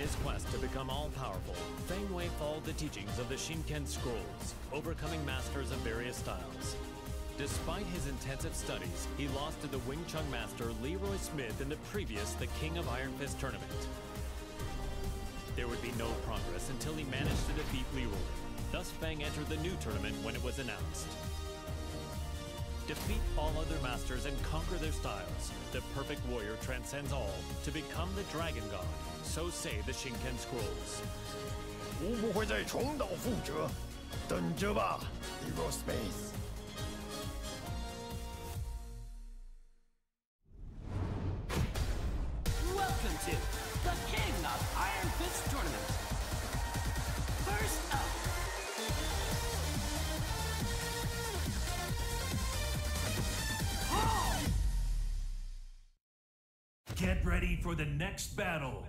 his quest to become all-powerful, Feng followed the teachings of the Shinken scrolls, overcoming masters of various styles. Despite his intensive studies, he lost to the Wing Chun master Leroy Smith in the previous The King of Iron Fist tournament. There would be no progress until he managed to defeat Leroy. Thus, Feng entered the new tournament when it was announced. Defeat all other masters and conquer their styles. The perfect warrior transcends all to become the Dragon God. So say the Shinken scrolls. 无不会再重蹈覆辙，等着吧 ，Leroy Smith。 Welcome to the King of Iron Fist Tournament. First up, Get ready for the next battle.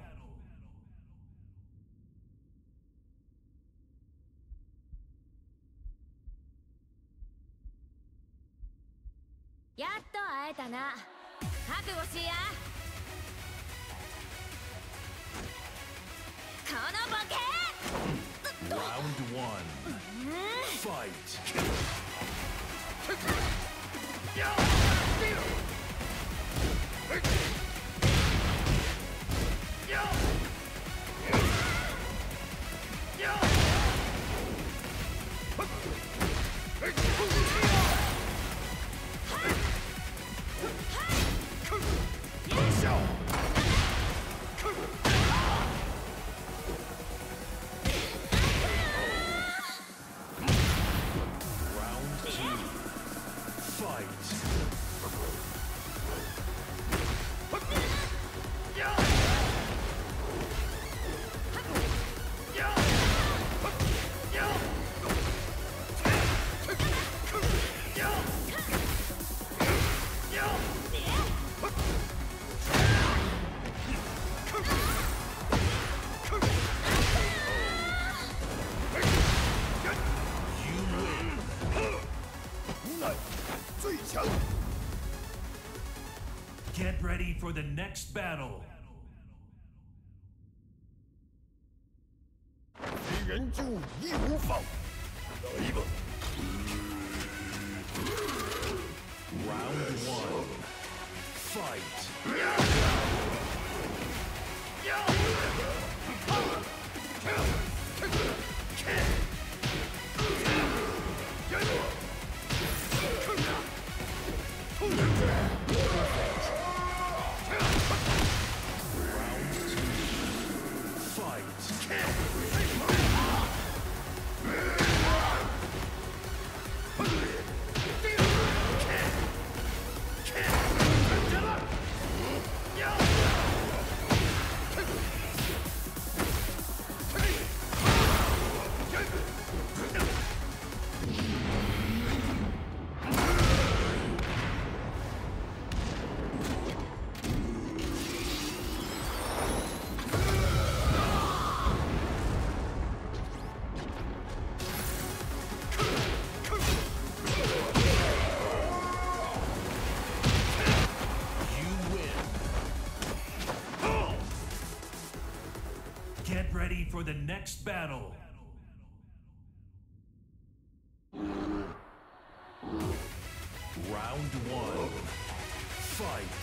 Round one. Fight. Get ready for the next battle. 敌人就义无反顾，来吧。 Round one. Fight. Get ready for the next battle. Round one. Fight.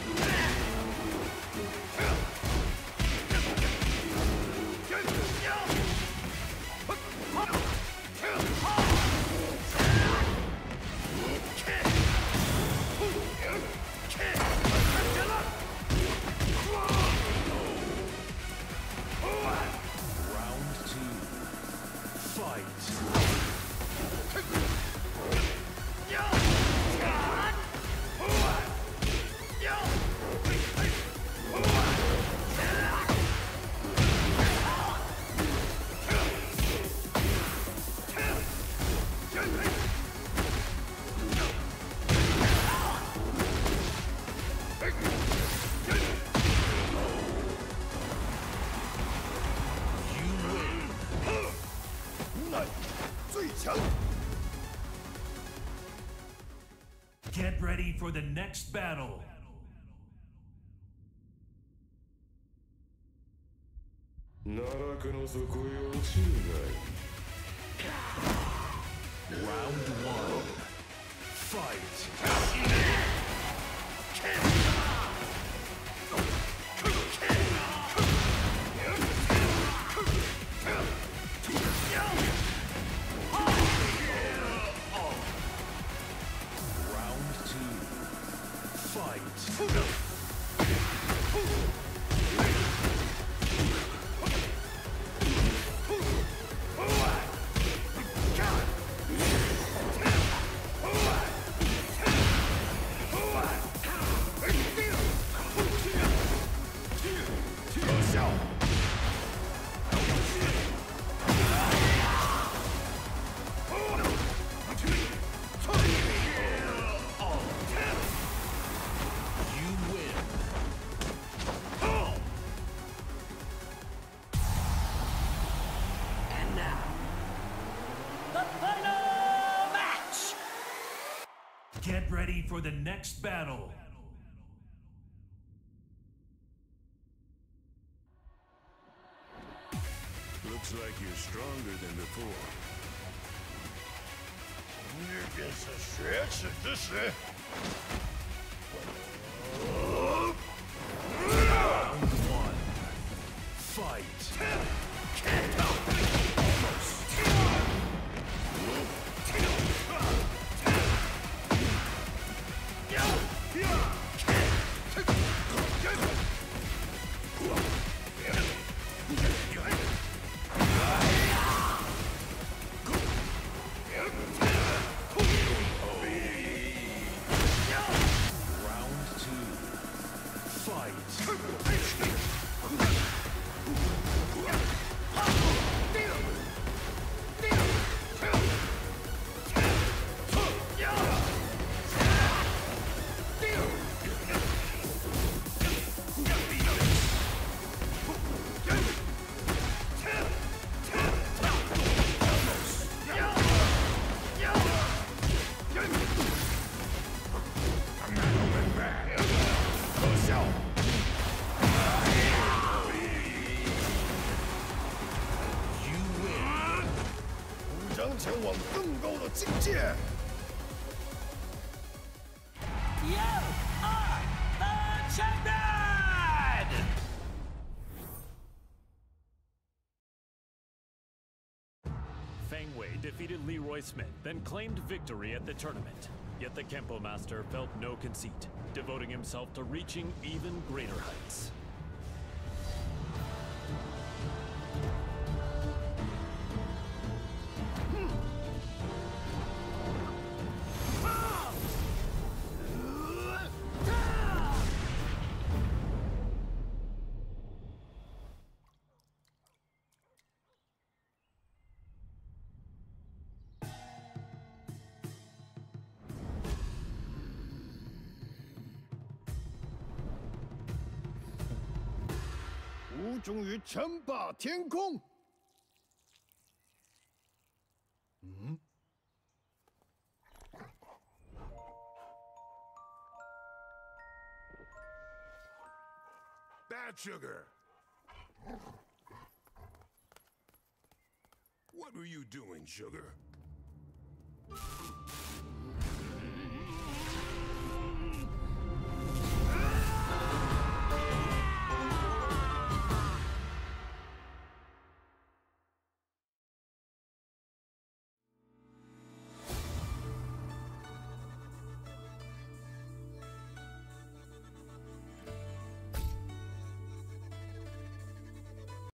Get ready for the next battle. 奈落の底へ落ちるがいい。 Round one. Fight. Round two. Fight. Get ready for the next battle. Looks like you're stronger than before. 红日便是雪耻之时。 Round one. Fight. You win. 终将前往更高的境界。 You are the champion! Feng Wei defeated Leroy Smith, then claimed victory at the tournament. Yet the Kempo Master felt no conceit, devoting himself to reaching even greater heights. "吾终于称霸天空。 Bad sugar. What were you doing, sugar?